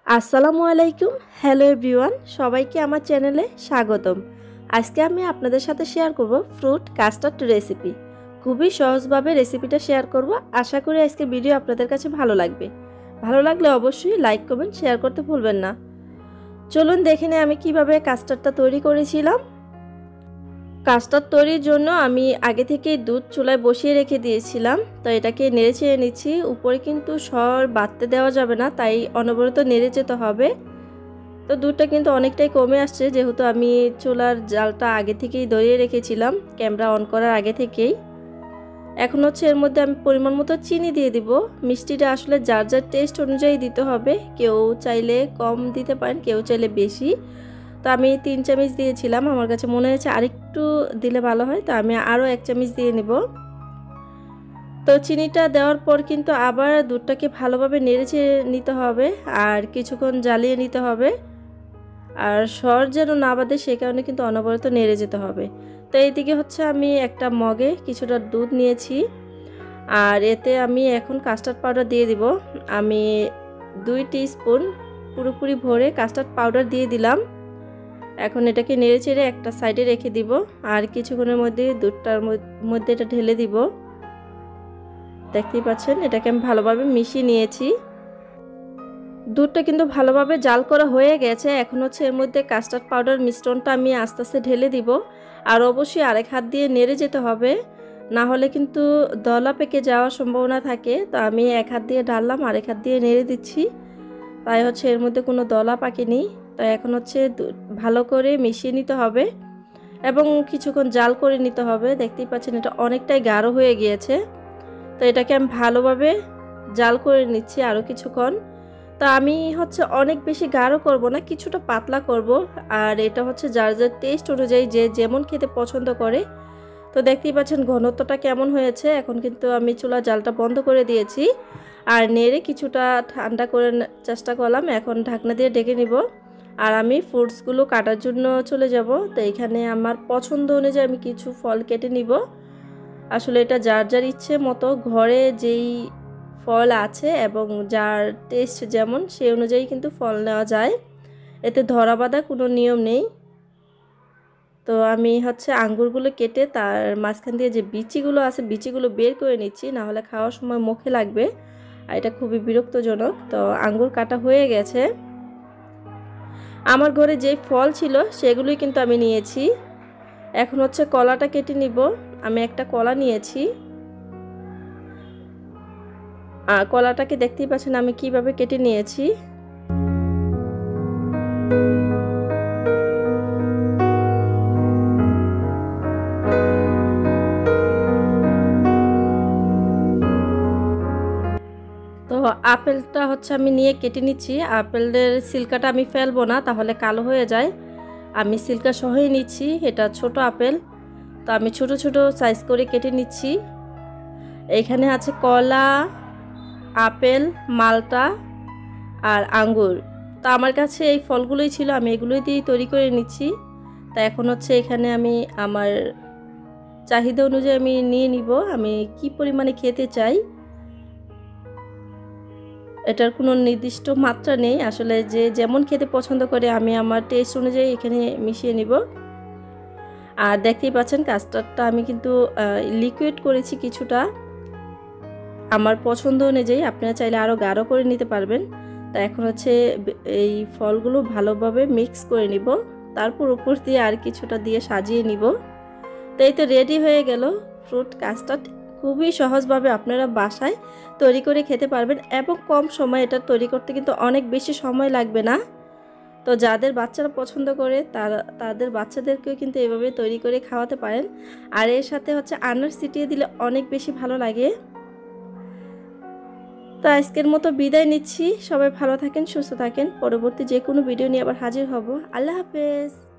আসসালামু আলাইকুম। Hello everyone, সবাইকে আমার চ্যানেলে স্বাগতম। আজকে আমি আপনাদের সাথে শেয়ার করব ফ্রুট কাস্টার্ড রেসিপি। খুবই সহজভাবে রেসিপিটা শেয়ার করব। আশা করি আজকে ভিডিও আপনাদের কাছে ভালো লাগবে। ভালো লাগলে অবশ্যই লাইক করবেন, শেয়ার করতে ভুলবেন না। চলুন দেখে নিই আমি কিভাবে কাস্টার্ডটা তৈরি করেছিলাম। কাস্টার্ড তৈরির জন্য আমি আগে থেকেই দুধ চুলায় বসিয়ে রেখে দিয়েছিলাম। তো এটাকে নেড়ে চেড়ে নিচ্ছি। উপরে কিন্তু সর বাড়তে দেওয়া যাবে না, তাই অনবরত নেড়ে যেতে হবে। তো দুধটা কিন্তু অনেকটাই কমে আসছে, যেহেতু আমি চুলার জালটা আগে থেকেই ধরিয়ে রেখেছিলাম ক্যামেরা অন করার আগে থেকেই। এখন হচ্ছে এর মধ্যে আমি পরিমাণ মতো চিনি দিয়ে দিব। মিষ্টিটা আসলে যার যার টেস্ট অনুযায়ী দিতে হবে। কেউ চাইলে কম দিতে পারেন, কেউ চাইলে বেশি। তো আমি 3 চামচ দিয়েছিলাম, আমার কাছে মনে হয়েছে আরেকটু দিলে ভালো হয়, তো আমি আরও 1 চামচ দিয়ে নেব। তো চিনিটা দেওয়ার পর কিন্তু আবার দুধটাকে ভালোভাবে নেড়ে নিতে হবে আর কিছুক্ষণ জ্বালিয়ে নিতে হবে। আর সর যেন না বাঁধে সে কারণে কিন্তু অনবরত নেড়ে যেতে হবে। তো এইদিকে হচ্ছে আমি একটা মগে কিছুটা দুধ নিয়েছি আর এতে আমি এখন কাস্টার্ড পাউডার দিয়ে দিব। আমি 2 টিস্পুন পুরোপুরি ভরে কাস্টার্ড পাউডার দিয়ে দিলাম। এখন এটাকে নেড়ে চেড়ে একটা সাইডে রেখে দিব আর কিছুক্ষণের মধ্যে দুধটার মধ্যে এটা ঢেলে দিব। দেখতেই পাচ্ছেন এটাকে আমি ভালোভাবে মিশিয়ে নিয়েছি। দুধটা কিন্তু ভালোভাবে জাল করা হয়ে গেছে। এখন হচ্ছে এর মধ্যে কাস্টার্ড পাউডার মিশ্রণটা আমি আস্তে আস্তে ঢেলে দিব আর অবশ্যই আরেক হাত দিয়ে নেড়ে যেতে হবে, না হলে কিন্তু দলা পেকে যাওয়ার সম্ভাবনা থাকে। তো আমি এক হাত দিয়ে ঢাললাম, আরেক হাত দিয়ে নেড়ে দিচ্ছি, তাই হচ্ছে এর মধ্যে কোনো দলা পাকেনি। তো এখন হচ্ছে ভালো করে মিশিয়ে নিতে হবে এবং কিছুক্ষণ জাল করে নিতে হবে। দেখতেই পাচ্ছেন এটা অনেকটাই গাঢ় হয়ে গিয়েছে। তো এটাকে আমি ভালোভাবে জাল করে নিচ্ছি আরও কিছুক্ষণ। তো আমি হচ্ছে অনেক বেশি গাঢ় করব না, কিছুটা পাতলা করব। আর এটা হচ্ছে যার যার টেস্ট অনুযায়ী যে যেমন খেতে পছন্দ করে। তো দেখতেই পাচ্ছেন ঘনত্বটা কেমন হয়েছে। এখন কিন্তু আমি চুলা জালটা বন্ধ করে দিয়েছি আর নেড়ে কিছুটা ঠান্ডা করে চেষ্টা করলাম। এখন ঢাকনা দিয়ে ঢেকে নিব আর আমি ফ্রুটসগুলো কাটার জন্য চলে যাব। তো এখানে আমার পছন্দ অনুযায়ী আমি কিছু ফল কেটে নিব। আসলে এটা যার যার ইচ্ছে মতো ঘরে যেই ফল আছে এবং যার টেস্ট যেমন সেই অনুযায়ী কিন্তু ফল নেওয়া যায়, এতে ধরা বাঁধা কোনো নিয়ম নেই। তো আমি হচ্ছে আঙ্গুরগুলো কেটে তার মাঝখান দিয়ে যে বিচিগুলো আছে বিচিগুলো বের করে নিচ্ছি, না হলে খাওয়ার সময় মুখে লাগবে আর এটা খুবই বিরক্তজনক। তো আঙ্গুর কাটা হয়ে গেছে। আমার ঘরে যেই ফল ছিল সেগুলোই কিন্তু আমি নিয়েছি। এখন হচ্ছে কলাটা কেটে নিব। আমি একটা কলা নিয়েছি আর কলাটাকে দেখতেই পাচ্ছেন আমি কিভাবে কেটে নিয়েছি। তো আপেলটা হচ্ছে আমি নিয়ে কেটে নিচ্ছি। আপেলের সিল্কাটা আমি ফেলবো না, তাহলে কালো হয়ে যায়। আমি সিল্কা সহই নিচ্ছি। এটা ছোট আপেল, তো আমি ছোট ছোট সাইজ করে কেটে নিচ্ছি। এখানে আছে কলা, আপেল, মালটা আর আঙ্গুর। তো আমার কাছে এই ফলগুলোই ছিল, আমি এগুলোই দিয়েই তৈরি করে নিচ্ছি। তা এখন হচ্ছে এখানে আমি আমার চাহিদা অনুযায়ী আমি নিয়ে নিব আমি কি পরিমাণে খেতে চাই। এটার কোনো নির্দিষ্ট মাত্রা নেই, আসলে যে যেমন খেতে পছন্দ করে আমি আমার টেস্ট অনুযায়ী এখানে মিশিয়ে নিব। আর দেখতেই পাচ্ছেন কাস্টার্ডটা আমি কিন্তু লিকুইড করেছি কিছুটা আমার পছন্দ অনুযায়ী। আপনারা চাইলে আরও গাঢ় করে নিতে পারবেন। তা এখন হচ্ছে এই ফলগুলো ভালোভাবে মিক্স করে নিব, তারপর উপর দিয়ে আর কিছুটা দিয়ে সাজিয়ে নিব। তো এই তো রেডি হয়ে গেল ফ্রুট কাস্টার্ড। খুবই সহজভাবে আপনারা বাসায় তৈরি করে খেতে পারবেন এবং কম সময় এটা তৈরি করতে কিন্তু অনেক বেশি সময় লাগবে না। তো যাদের বাচ্চারা পছন্দ করে তাদের বাচ্চাদেরকেও কিন্তু এভাবে তৈরি করে খাওয়াতে পারেন। আর এর সাথে হচ্ছে আনার ছিটিয়ে দিলে অনেক বেশি ভালো লাগে। তো আজকের মতো বিদায় নিচ্ছি। সবাই ভালো থাকেন, সুস্থ থাকেন। পরবর্তী যে কোনো ভিডিও নিয়ে আবার হাজির হব। আল্লাহ হাফেজ।